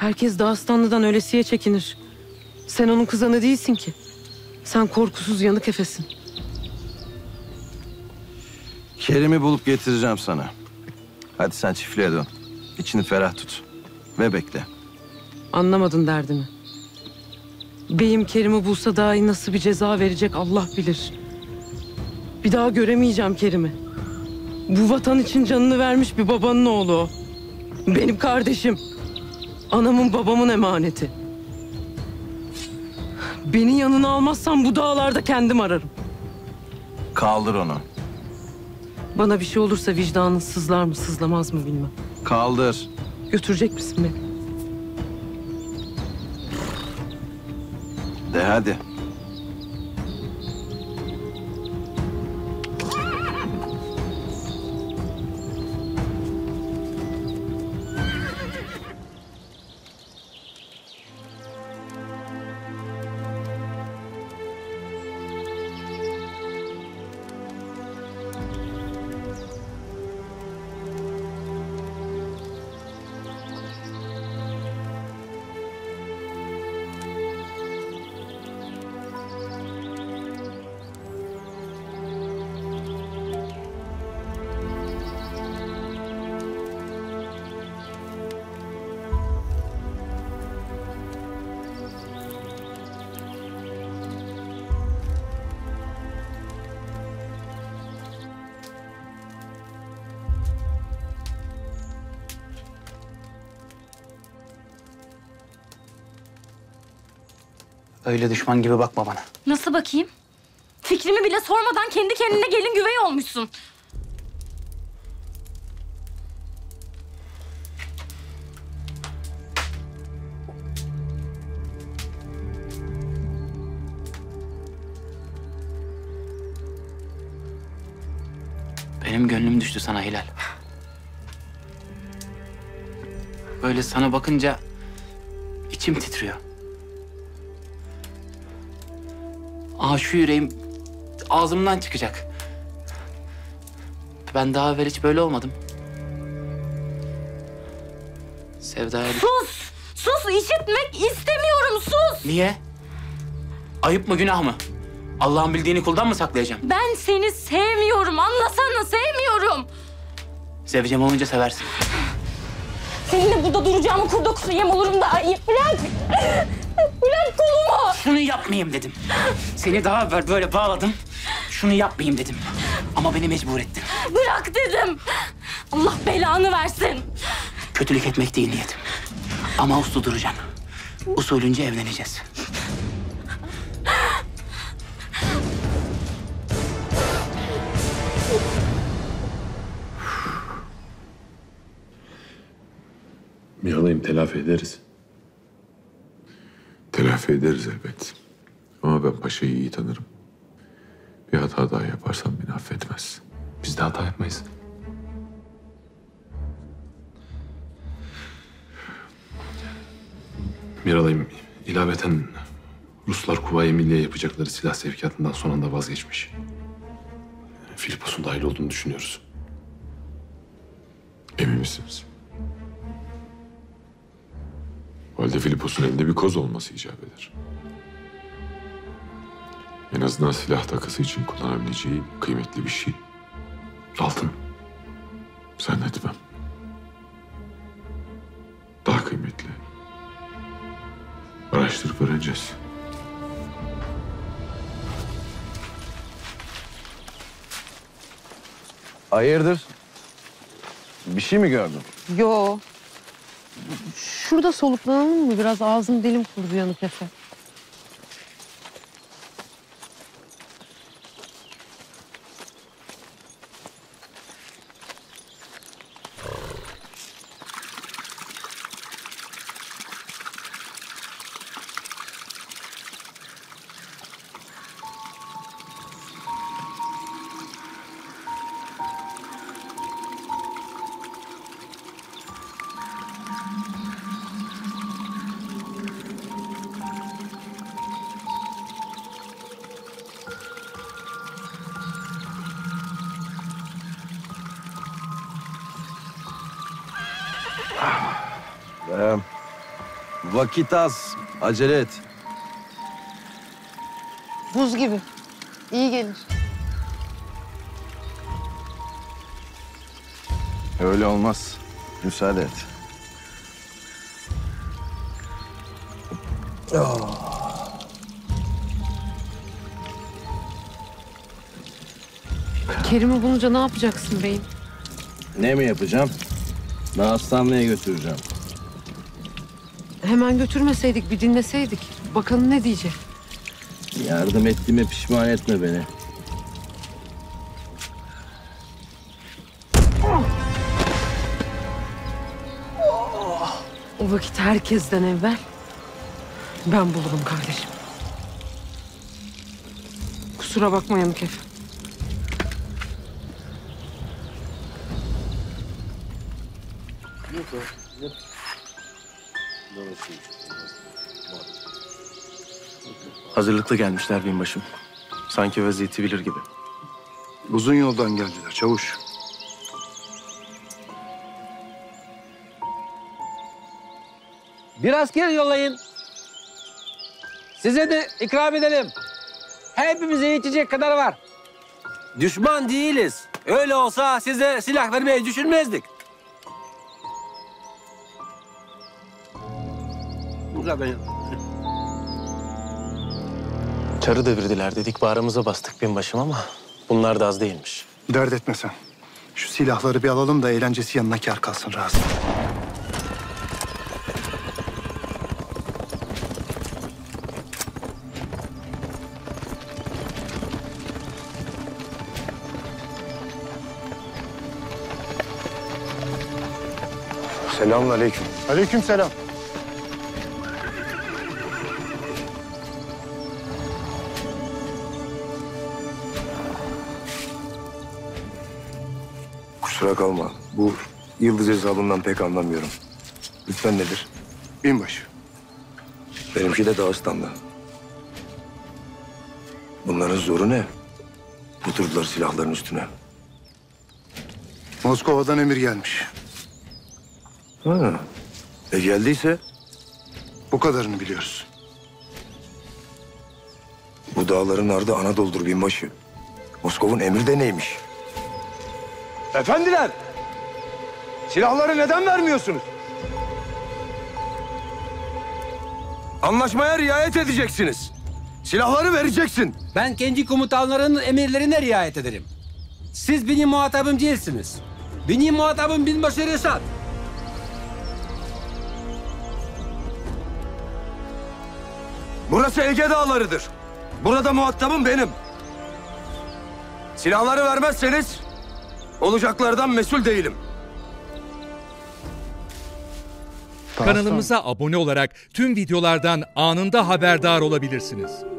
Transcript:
Herkes Dağıstanlı'dan ölesiye çekinir. Sen onun kızanı değilsin ki. Sen korkusuz yanık efesin. Kerim'i bulup getireceğim sana. Hadi sen çiftliğe dön. İçini ferah tut. Ve bekle. Anlamadın derdimi. Beyim Kerim'i bulsa dahi nasıl bir ceza verecek Allah bilir. Bir daha göremeyeceğim Kerim'i. Bu vatan için canını vermiş bir babanın oğlu o. Benim kardeşim. Anamın babamın emaneti. Beni yanına almazsan bu dağlarda kendim ararım. Kaldır onu. Bana bir şey olursa vicdanın sızlar mı sızlamaz mı bilmem. Kaldır. Götürecek misin beni? De hadi. Öyle düşman gibi bakma bana. Nasıl bakayım? Fikrimi bile sormadan kendi kendine gelin güvey olmuşsun. Benim gönlüm düştü sana Hilal. Böyle sana bakınca içim titriyor. Şu yüreğim ağzımdan çıkacak. Ben daha evvel hiç böyle olmadım. Sevdaya... Sus! Sus! İşitmek istemiyorum! Sus! Niye? Ayıp mı, günah mı? Allah'ın bildiğini kuldan mı saklayacağım? Ben seni sevmiyorum. Anlasana, sevmiyorum. Seveceğim olunca seversin. Seninle burada duracağımı kur dokusu yem olurum da. Ay, bırak! Bırak kolumu! Şunu yapmayayım dedim. Seni daha evvel böyle bağladım. Şunu yapmayayım dedim. Ama beni mecbur ettin. Bırak dedim. Allah belanı versin. Kötülük etmek değil niyetim. Ama uslu duracağım. Usulünce evleneceğiz. Mihalayım, telafi ederiz. Telafi ederiz elbet. Ama ben paşayı iyi tanırım. Bir hata daha yaparsam beni affetmez. Biz de hata yapmayız. Miralayım, ilaveten Ruslar Kuvayi Milliye yapacakları silah sevkiyatından son anda vazgeçmiş. Filipos'un dahil olduğunu düşünüyoruz. Emin misiniz? O halde Filipos'un elinde bir koz olması icap eder. En azından silah takısı için kullanabileceği kıymetli bir şey. Altın. Zannetmem. Daha kıymetli. Araştırıp öğreneceğiz. Hayırdır? Bir şey mi gördün? Yo. Şurada soluklanalım mı? Biraz ağzım dilim kurudu yanık efe. Vakit az. Acele et. Buz gibi. İyi gelir. Öyle olmaz. Müsaade et. Kerim'i bulunca ne yapacaksın beyim? Ne mi yapacağım? Ben hastaneye götüreceğim. Hemen götürmeseydik, bir dinleseydik. Bakalım ne diyecek? Yardım ettiğime pişman etme beni. O vakit herkesten evvel ben bulurum kardeşim. Kusura bakma Yanık Efe. Hazırlıklı gelmişler binbaşım. Sanki vaziyeti bilir gibi. Uzun yoldan geldiler çavuş. Bir asker yollayın. Size de ikram edelim. Hepimize yetecek kadar var. Düşman değiliz. Öyle olsa size silah vermeyi düşünmezdik. Bu kadar. Çarı devirdiler dedik, bağrımıza bastık binbaşım ama bunlar da az değilmiş. Dert etme sen. Şu silahları bir alalım da eğlencesi yanına kâr kalsın razı. Selamünaleyküm. Aleykümselam. Kusura kalma. Bu yıldız hesabından pek anlamıyorum. Lütfen nedir? Binbaşı. Benimki de Dağıstan'da. Bunların zoru ne? Oturdular silahların üstüne. Moskova'dan emir gelmiş. Ha. Geldiyse Bu kadarını biliyoruz. bu dağların ardı Anadolu'dur binbaşı. Moskov'un emri de neymiş? Efendiler! Silahları neden vermiyorsunuz? Anlaşmaya riayet edeceksiniz. Silahları vereceksin. Ben kendi komutanlarının emirlerine riayet ederim. Siz benim muhatabım değilsiniz. Benim muhatabım binbaşı Reşat. Burası Ege Dağları'dır. Burada muhatabım benim. Silahları vermezseniz olacaklardan mesul değilim. Kanalımıza abone olarak tüm videolardan anında haberdar olabilirsiniz.